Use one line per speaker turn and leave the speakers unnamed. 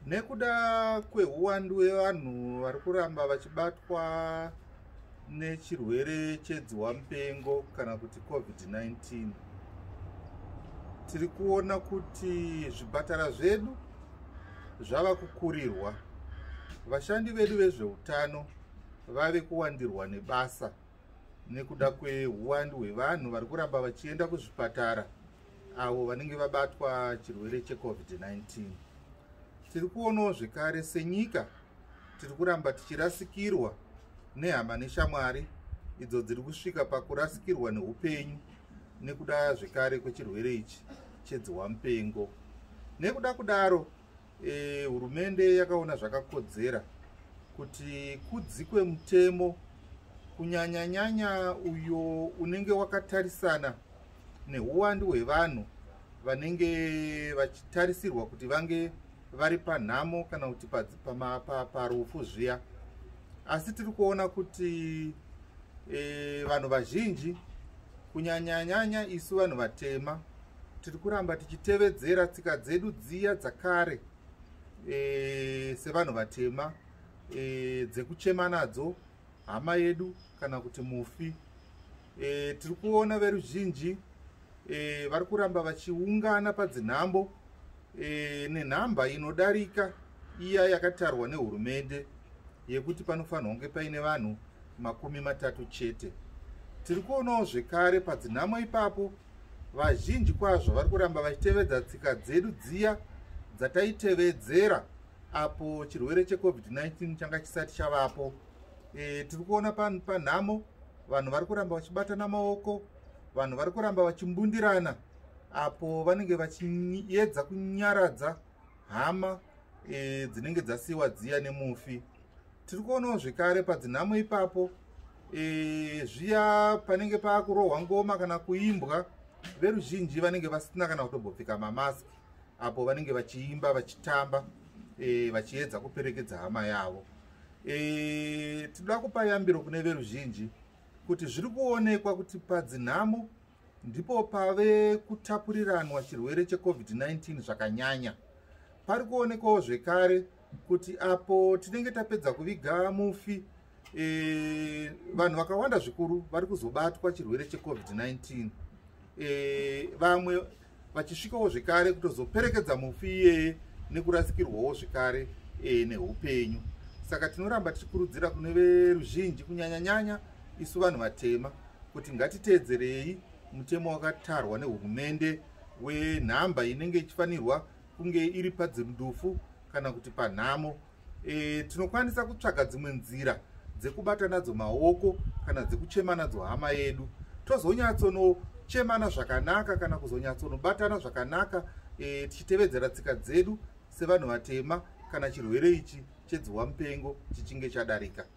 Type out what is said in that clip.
Nekuda kweuwandu hwevanhu vari kuramba vachibatwa nechirwere chedzihwamupengo kana kuti COVID-19, tiri kuona kuti zvipatara zvedu zvava kukurirwa. Vashandi vedu vezveutano vave kuwandirwa nebasa nekuda kweuwandu hwevanhu vari kuramba vachienda kuzvipatara avo vanenge vabatwa chirwere cheCovid-19. Tiri kuonawo zvekare senyika tiri kuramba tichirasikirwa nehama neshamwari idzo dziri kusvika pakurasikirwa neupenyu nekuda zvekare kwechirwere ichi chedzihwamupengo. Nekuda kudaro hurumende yakaona zvakakodzera kuti kudzikwe mutemo kunyanya uyo unenge wakatarisana neuwandu hwevanhu vanenge vachitarisirwa kuti vange vari panhamo kana kuti parufu zviya. Asi tiri kuona kuti vanhu vazhinji kunyanya isu vanhu vatema tiri kuramba tichitevedzera tsika dzedu dziya dzakare sevanhu vatema dzekuchema nadzo hama yedu kana kuti mufi. Tiri kuona veruzhinji vari kuramba vachiungana padzinhambo nenhamba inodarika iya yakatarwa nehurumende yekuti panofanirwa kunge paine vanhu 30 chete. Tiri kuonawo zvekare padzinhamo ipapo vazhinji kwazvo vari kuramba vachitevedza tsika dzedu dziya dzataitevedzera apo chirwere cheCovid-19 changa chisati chavapo. Tiri kuona panhamo vanhu vari kuramba vachibatana maoko, vanhu vari kuramba vachimbundirana apo vanenge vachiedza kunyaradza hama dzinenge dzasiyiwa dziya nemufi. Tiri kuonawo zvekare padzinhamo ipapo zviya panenge paakurohwa ngoma kana kuimbwa, veruzhinji vanenge vasina kana kutombopfeka mamasiki apo vanenge vachiimba vachitamba vachiedza kuperekedza hama yavo. Tinoda kupa yambiro kune veruzhinji kuti zviri kuonekwa kuti padzinhamo ndipo pave kutapuriranwa chirwere cheCovid-19 zvakanyanya. Pari kuonekwawo zvekare kuti apo tinenge tapedza kuviga mufi, vanhu vakawanda zvikuru vari kuzobatwa chirwere cheCovid-19, vamwe vachisvikawo zvekare kutozoperekedza mufi iyeye nekurasikirwawo zvekare neupenyu. Saka tinoramba tichikurudzira kune veruzhinji kunyanya isu vanhu vatema kuti ngatiteedzerei mutemo wakatarwa nehurumende wenhamba inenge ichifanirwa kunge iri padzindufu kana kuti panhamo. Tinokwanisa kutsvaga dzimwe nzira dzekubata nadzo maoko kana dzekuchema nadzo hama yedu, tozonyatsonochemana zvakanaka kana kuzonyatsonobatana zvakanaka tichitevedzera tsika dzedu sevanhu vatema kana chirwere ichi chedzihwamupengo chichinge chadarika.